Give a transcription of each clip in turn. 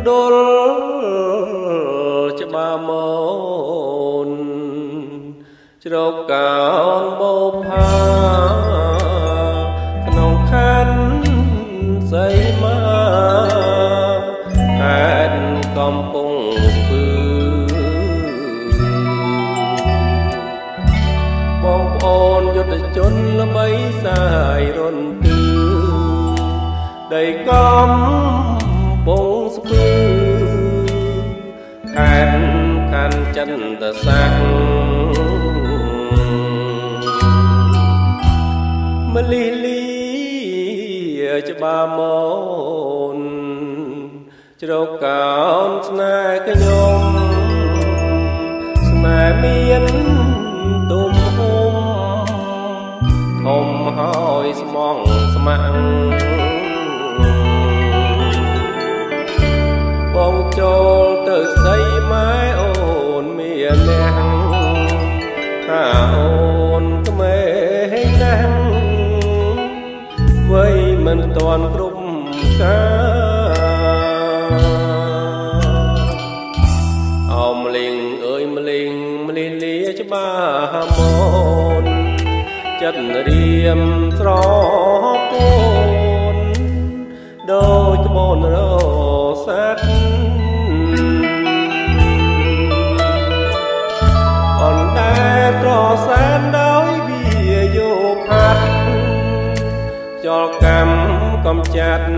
ដុលច្បាមូនជ្រកកោនបោផាក្នុងខណ្ឌសីមាខេត្តកំពង់ស្ពឺបងប្អូនយុទ្ធជនល្បីសាយរន្ទឺដីកំពង់ស្ពឺខេត្តខាន់ចិនតសាក់មលីលីច្បាមូនជ្រកកោនស្នេហ៍ខ្ញុំស្នេហ៍មានទុំហុំធំហើយស្មងស្មាំងបងចូលទៅស្ដីម៉ែអូនមានអ្នកថាអូនក្មេងណាស់វ័យមិនទាន់គ្រប់ការអោមលីងអើយមលីងមលីលាច្បាស់មូនចិត្តរៀមស្រពូនដូចក្បូនរសាត់អនដែលត្រសែនដោយវាយោផាត់ចលកម្មកំចាត់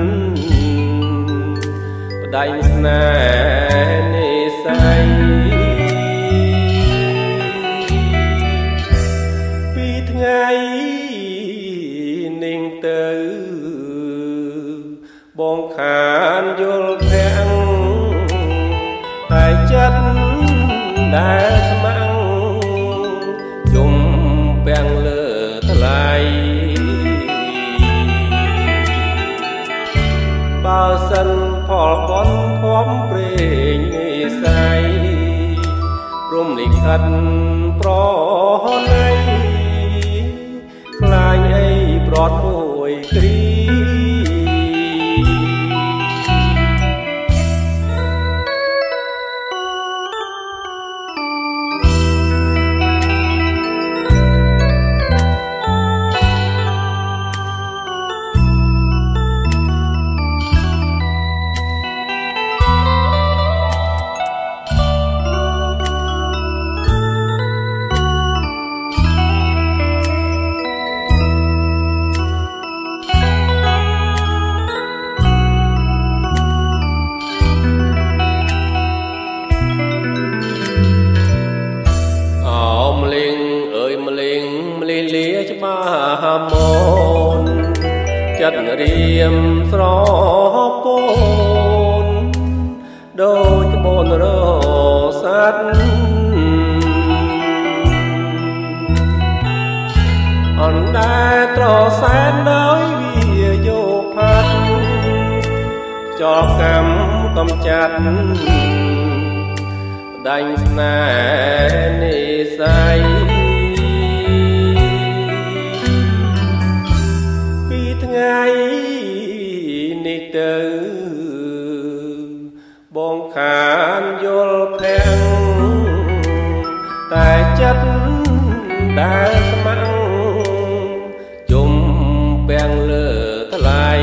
បដៃស្នេហ៍និស័យពីថ្ងៃនឹងទៅបងខានយល់ភាំងតែចិត្តដែលស្មាំងជុំពាំងលើថ្លៃបើសិនផលបន់ខំព្រេងនិស័យព្រមលិខិតប្រណីខ្លាញ់អីប្រត់មួយគ្រីលាច្បាស់មូនចិត្តរៀមស្រពូនដូចក្បូនរសាត់អនដែលត្រសែនដោយវាយោផាត់ចលកម្មកំចាត់ដាញ់ស្នេហ៍និស័យថ្ងៃនេះទៅបងខានយល់ភាំងតែចិត្តដែលស្មាំងជុំពាំងលើថ្លៃ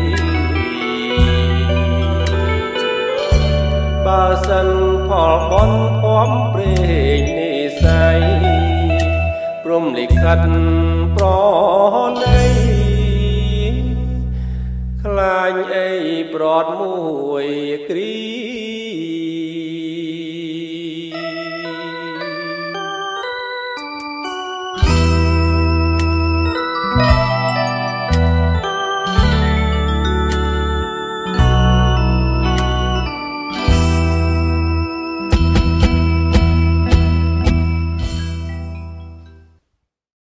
បើសិនផលបន់ភ័ព្វព្រេងនិស័យព្រមលិខិតប្រណីខ្លាញ់អីប្រត់មួយគ្រី